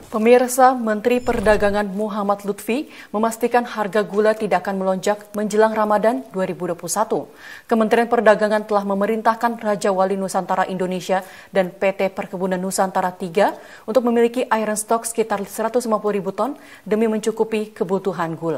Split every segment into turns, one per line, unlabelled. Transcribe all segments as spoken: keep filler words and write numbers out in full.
Pemirsa, Menteri Perdagangan Muhammad Lutfi memastikan harga gula tidak akan melonjak menjelang Ramadan dua ribu dua puluh satu. Kementerian Perdagangan telah memerintahkan Raja Wali Nusantara Indonesia dan P T Perkebunan Nusantara tiga untuk memiliki iron stock sekitar seratus lima puluh ribu ton demi mencukupi kebutuhan gula.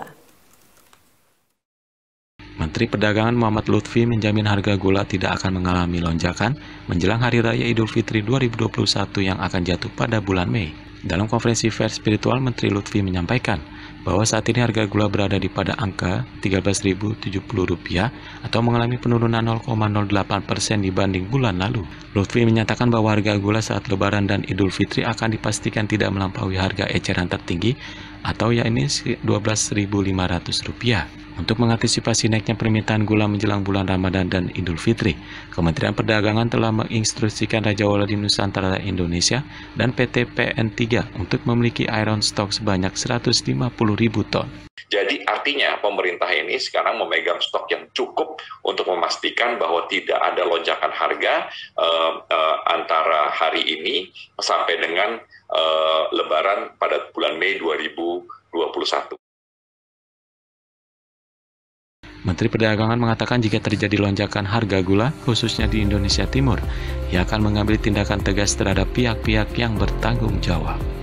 Menteri Perdagangan Muhammad Lutfi menjamin harga gula tidak akan mengalami lonjakan menjelang Hari Raya Idul Fitri dua ribu dua puluh satu yang akan jatuh pada bulan Mei. Dalam konferensi pers spiritual, Menteri Lutfi menyampaikan bahwa saat ini harga gula berada di pada angka tiga belas ribu tujuh puluh rupiah atau mengalami penurunan nol koma nol delapan persen dibanding bulan lalu. Lutfi menyatakan bahwa harga gula saat Lebaran dan Idul Fitri akan dipastikan tidak melampaui harga eceran tertinggi atau yakni dua belas ribu lima ratus rupiah. Untuk mengantisipasi naiknya permintaan gula menjelang bulan Ramadan dan Idul Fitri, Kementerian Perdagangan telah menginstruksikan Raja Wali Nusantara Indonesia dan P T P N tiga untuk memiliki iron stock sebanyak seratus lima puluh ribu ton.
Jadi artinya pemerintah ini sekarang memegang stok yang cukup untuk memastikan bahwa tidak ada lonjakan harga uh, uh, antara hari ini sampai dengan uh, Lebaran pada bulan Mei dua ribu dua puluh satu.
Menteri Perdagangan mengatakan jika terjadi lonjakan harga gula, khususnya di Indonesia Timur, ia akan mengambil tindakan tegas terhadap pihak-pihak yang bertanggung jawab.